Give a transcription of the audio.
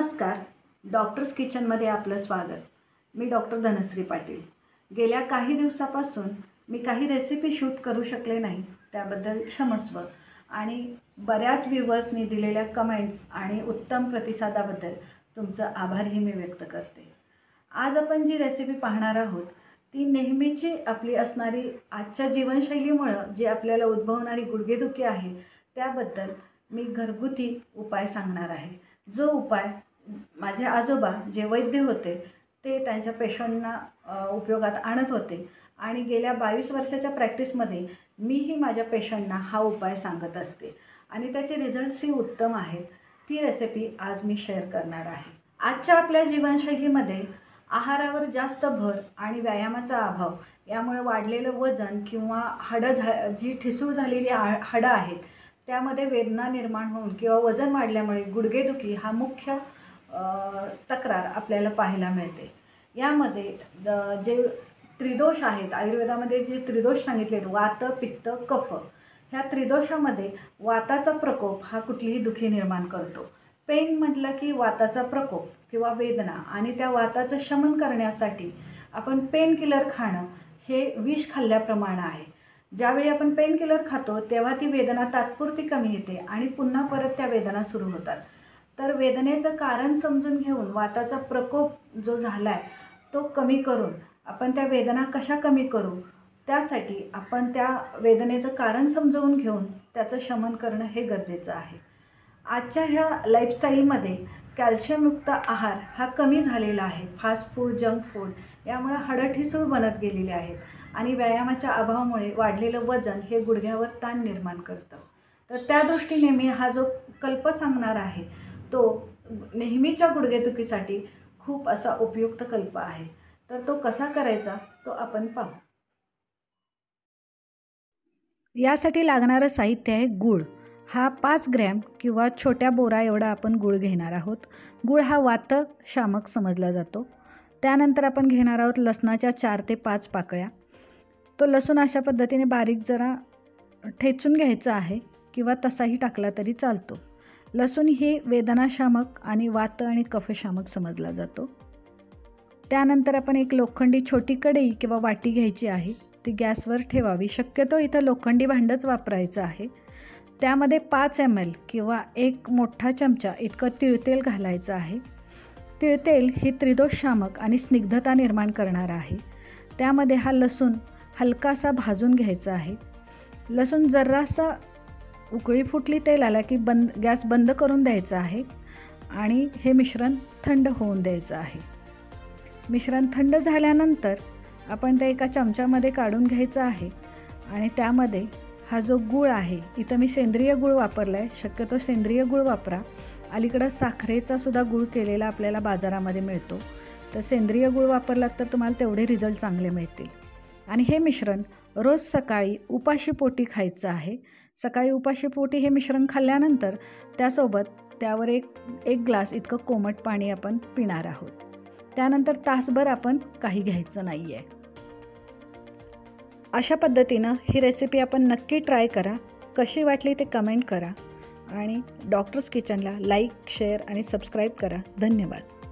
नमस्कार. डॉक्टर्स किचनमध्ये आपलं स्वागत. मी डॉक्टर धनश्री पाटील. गेल्या काही दिवसापासून मी काही रेसिपी शूट करू शकले नाही, त्याबद्दल क्षमस्व. आणि बऱ्याच व्ह्यूवर्सनी दिलेल्या कमेंट्स आणि उत्तम प्रतिसादाबद्दल तुमचं आभारही मी व्यक्त करते. आज आपण जी रेसिपी पाहणार आहोत ती नेहमीची आपली असणारी आजच्या जीवनशैलीमुळं जी आपल्याला उद्भवणारी गुडघेदुखी आहे त्याबद्दल मी घरगुती उपाय सांगणार आहे. जो उपाय माझे आजोबा जे वैद्य होते ते त्यांच्या पेशंटना उपयोगात आणत होते आणि गेल्या 22 वर्षाच्या प्रॅक्टिसमध्ये मीही माझ्या पेशंटना हा उपाय सांगत असते आणि त्याचे रिझल्ट्सही उत्तम आहेत. ती रेसिपी आज मी शेअर करणार आहे. आजच्या आपल्या जीवनशैलीमध्ये आहारावर जास्त भर आणि व्यायामाचा अभाव यामुळे वाढलेलं वजन किंवा जी ठिसूळ झालेली हाडं आहेत त्यामध्ये वेदना निर्माण होऊन किंवा वजन वाढल्यामुळे गुडघेदुखी हा मुख्य तक्रार आपल्याला पाहायला मिळते. यामध्ये जे त्रिदोष आहेत, आयुर्वेदामध्ये जे त्रिदोष सांगितले आहेत, वात पित्त कफ, ह्या त्रिदोषामध्ये वाताचा प्रकोप हा कुठलीही दुखी निर्माण करतो. पेन म्हटलं की वाताचा प्रकोप किंवा वेदना, आणि त्या वाताचं शमन करण्यासाठी आपण पेन किलर खाणं हे विष खाल्ल्याप्रमाणे आहे. ज्यावेळी आपण पेन किलर खातो तेव्हा ती वेदना तात्पुरती कमी येते आणि पुन्हा परत त्या वेदना सुरू होतात. तर वेदनेचं कारण समजून घेऊन वाताचा प्रकोप जो झाला आहे तो कमी करून आपण त्या वेदना कशा कमी करू, त्यासाठी आपण त्या वेदनेचं कारण समजवून घेऊन त्याचं शमन करणं हे गरजेचं आहे. आजच्या ह्या लाईफस्टाईलमध्ये कॅल्शियमयुक्त आहार हा कमी झालेला आहे. फास्ट फूड, जंक फूड यामुळे हाडं ठिसूळ बनत गेलेली आहेत आणि व्यायामाच्या अभावामुळे वाढलेलं वजन हे गुडघ्यावर ताण निर्माण करतं. तर त्या दृष्टीने मी हा जो कल्प सांगणार आहे तो नेहमीच्या गुडघेदुखीसाठी खूप असा उपयुक्त कल्प आहे. तर तो कसा करायचा तो आपण पाहू. यासाठी लागणारं साहित्य आहे गूळ. हा 5 ग्रॅम किंवा छोट्या बोरा एवढा आपण गूळ घेणार आहोत. गूळ हा वातशामक समजला जातो. त्यानंतर आपण घेणार आहोत लसणाच्या 4 ते 5 पाकळ्या. तो लसूण अशा पद्धतीने बारीक जरा ठेचून घ्यायचा आहे किंवा तसाही टाकला तरी चालतो. लसूण ही वेदनाशामक आणि वात आणि कफशामक समजला जातो. त्यानंतर आपण एक लोखंडी छोटी कढई किंवा वाटी घ्यायची आहे. ती गॅसवर ठेवावी. शक्यतो इथं लोखंडी भांडंच वापरायचं आहे. त्यामध्ये 5 ml किंवा 1 मोठा चमचा इतकं तिळतेल घालायचं आहे. तिळतेल ही त्रिदोषशामक आणि स्निग्धता निर्माण करणार आहे. त्यामध्ये हा लसूण हलकासा भाजून घ्यायचा आहे. लसूण जरासा उकळी फुटली तेल आला की गॅस बंद करून द्यायचा आहे आणि हे मिश्रण थंड होऊन द्यायचं आहे. मिश्रण थंड झाल्यानंतर आपण ते एका चमच्यामध्ये काढून घ्यायचं आहे आणि त्यामध्ये हा जो गूळ आहे, इथं मी सेंद्रिय गूळ वापरला आहे. शक्यतो सेंद्रिय गूळ वापरा. अलीकडं साखरेचा सुद्धा गूळ केलेला आपल्याला बाजारामध्ये मिळतो. तर सेंद्रिय गूळ वापरला तर तुम्हाला तेवढे रिझल्ट चांगले मिळतील. आणि हे मिश्रण रोज सकाळी उपाशीपोटी खायचं आहे. सकाळी उपाशीपोटी हे मिश्रण खाल्ल्यानंतर त्यासोबत त्यावर एक ग्लास इतकं कोमट पाणी आपण पिणार आहोत. त्यानंतर तासभर आपण काही घ्यायचं नाही आहे. अशा पद्धतीनं ही रेसिपी आपण नक्की ट्राय करा. कशी वाटली ते कमेंट करा आणि डॉक्टर्स किचनला लाईक, शेअर आणि सबस्क्राईब करा. धन्यवाद.